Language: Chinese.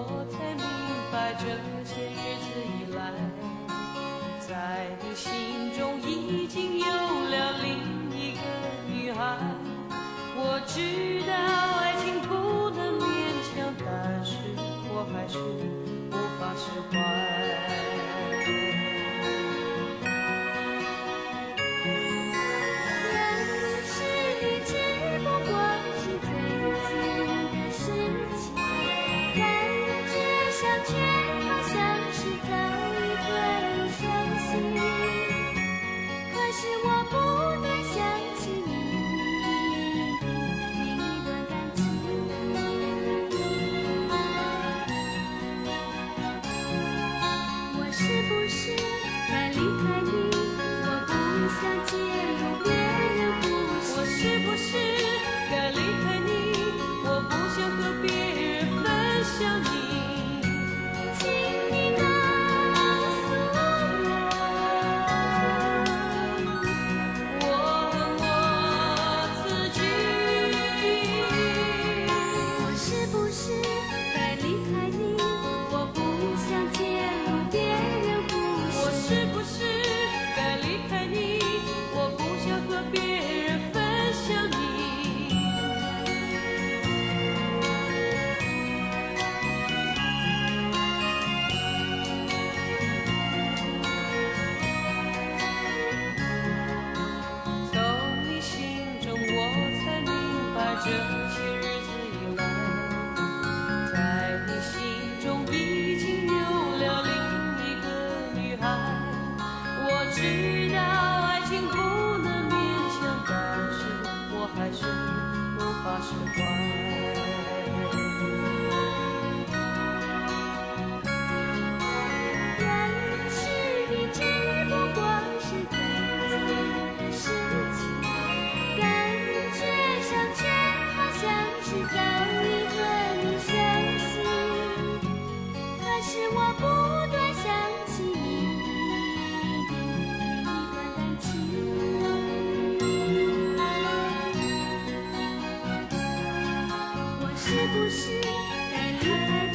我才明白这些日子以来，在你心中已经有了另一个女孩。我知道爱情不能勉强，但是我还是无法释怀。这些日子以来，在你心中已经有了另一个女孩。我知道爱情不能勉强，但是我还是无法释怀。 认识你只不过是最近的事情，感觉上却像是早已和你相信，可是我不断想起你另一段感情。我是不是该离开